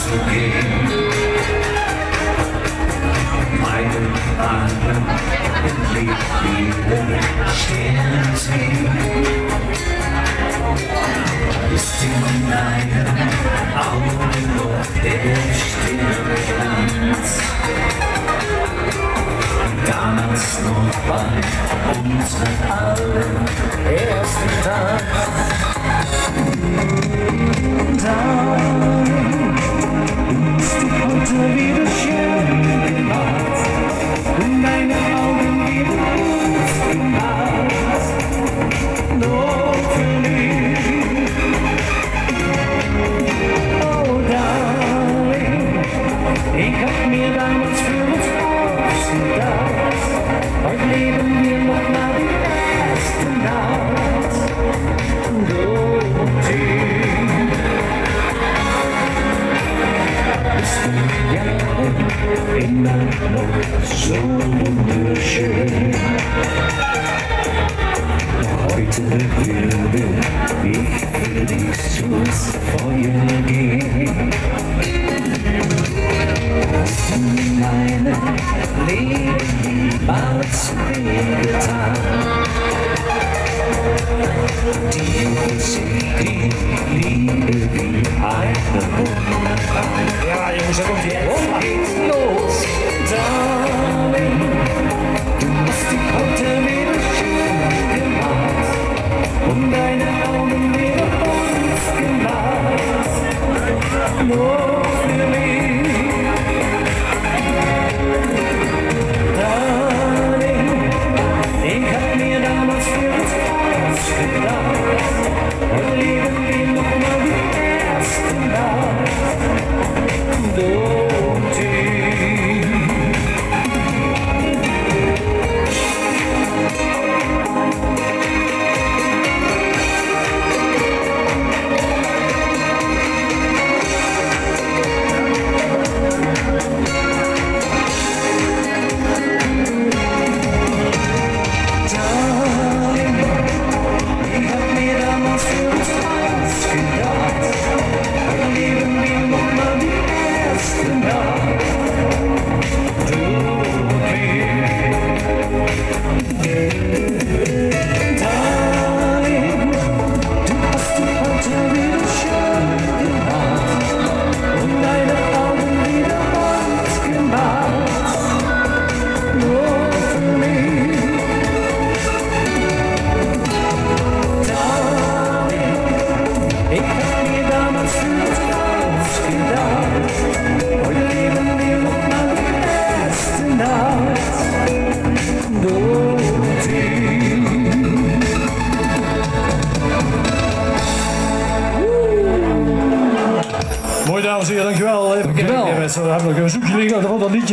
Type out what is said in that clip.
gehen. Meine Arme endlich wieder stehen sehen. Ist in meinen Augen noch der stille Glanz. Damals noch bei unserem allerersten Tag. Darling, ist die heute wieder schön gemacht und deine Augen wieder gut gemacht. Nur für mich. Oh Darling, ich hab mir damals für uns ausgedacht. Heute leben wir noch mal die erste Nacht. Bist du ja immer noch so wunderschön. Heute würde ich für dich ins Feuer gehen. Meine Leben war zu dir getan. Die Liebe wie eine Wunderbar. Ja, Jungs, da kommt die Und geht's los, Darling. Du hast die heute wieder schön gemacht und deine Augen wieder uns gemacht. Nur für mich. Darling, ich hab mir damals für uns ausgedacht. Heute leben wir noch mal die erste Nacht. Mooi, dames en heren, dankjewel. Even kijken, we hebben een zoekje liggen, dat liedje.